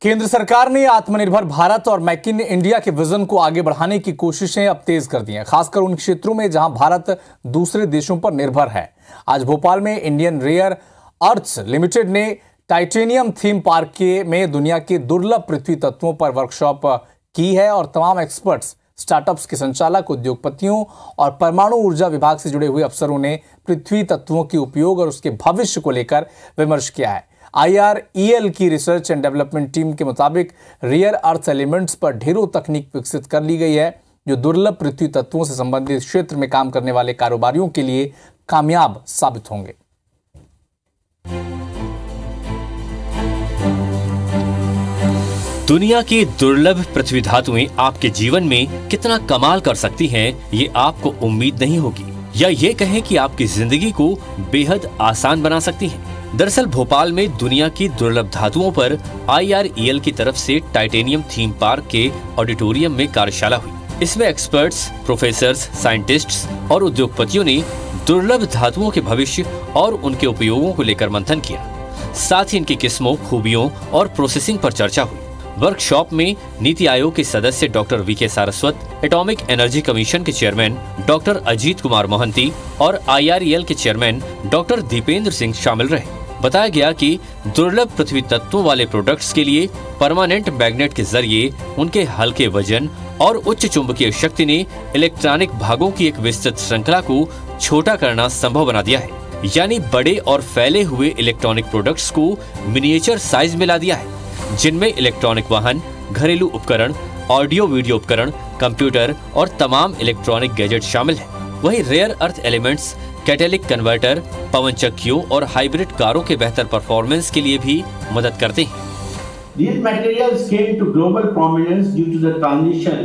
केंद्र सरकार ने आत्मनिर्भर भारत और मेक इन इंडिया के विजन को आगे बढ़ाने की कोशिशें अब तेज कर दी हैं, खासकर उन क्षेत्रों में जहां भारत दूसरे देशों पर निर्भर है। आज भोपाल में इंडियन रेयर अर्थ्स लिमिटेड ने टाइटेनियम थीम पार्क में दुनिया के दुर्लभ पृथ्वी तत्वों पर वर्कशॉप की है और तमाम एक्सपर्ट्स, स्टार्टअप्स के संचालक, उद्योगपतियों और परमाणु ऊर्जा विभाग से जुड़े हुए अफसरों ने पृथ्वी तत्वों के उपयोग और उसके भविष्य को लेकर विमर्श किया है। IREL की रिसर्च एंड डेवलपमेंट टीम के मुताबिक रेयर अर्थ एलिमेंट्स पर ढेरों तकनीक विकसित कर ली गई है जो दुर्लभ पृथ्वी तत्वों से संबंधित क्षेत्र में काम करने वाले कारोबारियों के लिए कामयाब साबित होंगे। दुनिया की दुर्लभ पृथ्वी धातुएं आपके जीवन में कितना कमाल कर सकती हैं, ये आपको उम्मीद नहीं होगी, या ये कहें कि आपकी जिंदगी को बेहद आसान बना सकती हैं। दरअसल भोपाल में दुनिया की दुर्लभ धातुओं पर IREL की तरफ से टाइटेनियम थीम पार्क के ऑडिटोरियम में कार्यशाला हुई। इसमें एक्सपर्ट्स, प्रोफेसर्स, साइंटिस्ट्स और उद्योगपतियों ने दुर्लभ धातुओं के भविष्य और उनके उपयोगों को लेकर मंथन किया। साथ ही इनकी किस्मों, खूबियों और प्रोसेसिंग पर चर्चा हुई। वर्कशॉप में नीति आयोग के सदस्य doctor VK Saraswat, atomic energy commission के चेयरमैन डॉक्टर अजीत कुमार मोहंती और IREL के चेयरमैन डॉक्टर दीपेंद्र सिंह शामिल रहे। बताया गया कि दुर्लभ पृथ्वी तत्वों वाले प्रोडक्ट्स के लिए परमानेंट मैग्नेट के जरिए उनके हल्के वजन और उच्च चुंबकीय शक्ति ने इलेक्ट्रॉनिक भागों की एक विस्तृत श्रृंखला को छोटा करना संभव बना दिया है, यानी बड़े और फैले हुए इलेक्ट्रॉनिक प्रोडक्ट्स को मिनिएचर साइज में ला दिया है, जिनमें इलेक्ट्रॉनिक वाहन, घरेलू उपकरण, ऑडियो वीडियो उपकरण, कंप्यूटर और तमाम इलेक्ट्रॉनिक गैजेट शामिल हैं। वहीं rare earth elements catalytic converter, पवन चक्कियों और हाइब्रिड कारों के बेहतर परफॉर्मेंस के लिए भी मदद करते हैं। These materials came to global prominence due to the transition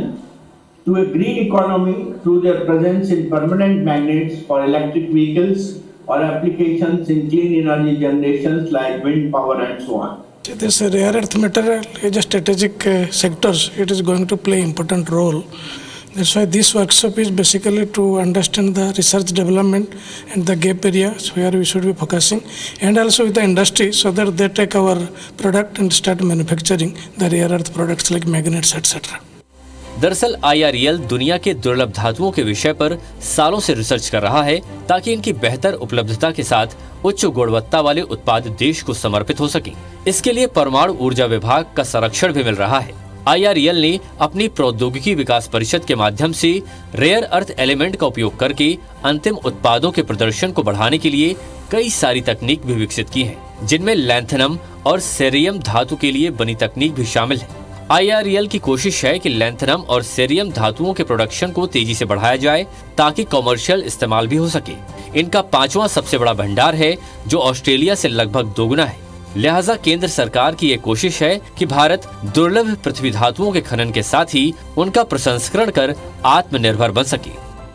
to a green economy through their presence in permanent magnets for electric vehicles or applications in clean energy generations like wind power and so on. This rare earth material is a strategic sectors. It is going to play important role. That's why this workshop is basically to understand the research development and the gap areas where we should be focusing, and also with the industry so that they take our product and start manufacturing the rare earth products like magnets etc. दरअसल IREL दुनिया के दुर्लभ धातुओं के विषय पर सालों से रिसर्च कर रहा है ताकि इनकी बेहतर उपलब्धता के साथ उच्च गुणवत्ता वाले उत्पाद देश को समर्पित हो सकें। इसके लिए परमाणु ऊर्जा विभाग का संरक्षण भी मिल रहा है। IREL ने अपनी प्रौद्योगिकी विकास परिषद के माध्यम से रेयर अर्थ एलिमेंट का उपयोग करके अंतिम उत्पादों के प्रदर्शन को बढ़ाने के लिए कई सारी तकनीक भी विकसित की है, जिनमें लैंथनम और सेरियम धातु के लिए बनी तकनीक भी शामिल है। IREL की कोशिश है कि लैंथनम और सेरियम धातुओं के प्रोडक्शन को तेजी से बढ़ाया जाए ताकि कॉमर्शियल इस्तेमाल भी हो सके। इनका 5वां सबसे बड़ा भंडार है जो ऑस्ट्रेलिया से लगभग दोगुना है। लिहाजा केंद्र सरकार की ये कोशिश है कि भारत दुर्लभ पृथ्वी धातुओं के खनन के साथ ही उनका प्रसंस्करण कर आत्मनिर्भर बन सके।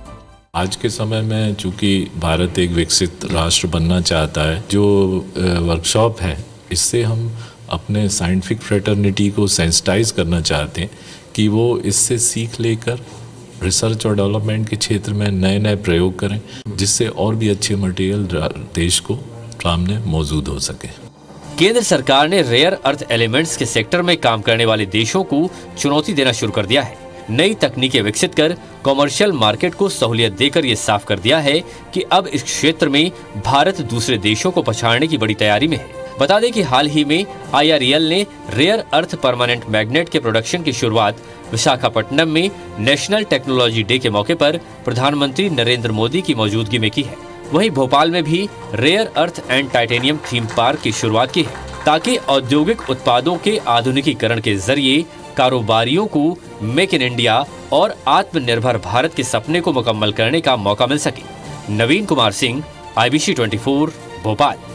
आज के समय में चूंकि भारत एक विकसित राष्ट्र बनना चाहता है, जो वर्कशॉप है इससे हम अपने साइंटिफिक फ्रेटर्निटी को सेंसिटाइज करना चाहते हैं कि वो इससे सीख लेकर रिसर्च और डेवलपमेंट के क्षेत्र में नए नए प्रयोग करें, जिससे और भी अच्छे मटेरियल देश को सामने मौजूद हो सके। केंद्र सरकार ने रेयर अर्थ एलिमेंट्स के सेक्टर में काम करने वाले देशों को चुनौती देना शुरू कर दिया है। नई तकनीकें विकसित कर कॉमर्शियल मार्केट को सहूलियत देकर ये साफ कर दिया है कि अब इस क्षेत्र में भारत दूसरे देशों को पछाड़ने की बड़ी तैयारी में है। बता दें कि हाल ही में IREL ने रेयर अर्थ परमानेंट मैग्नेट के प्रोडक्शन की शुरुआत विशाखापट्टनम में नेशनल टेक्नोलॉजी डे के मौके पर प्रधानमंत्री नरेंद्र मोदी की मौजूदगी में की है। वहीं भोपाल में भी rare earth and titanium theme park की शुरुआत की है ताकि औद्योगिक उत्पादों के आधुनिकीकरण के जरिए कारोबारियों को मेक इन इंडिया और आत्मनिर्भर भारत के सपने को मुकम्मल करने का मौका मिल सके। नवीन कुमार सिंह, IBC 24, भोपाल।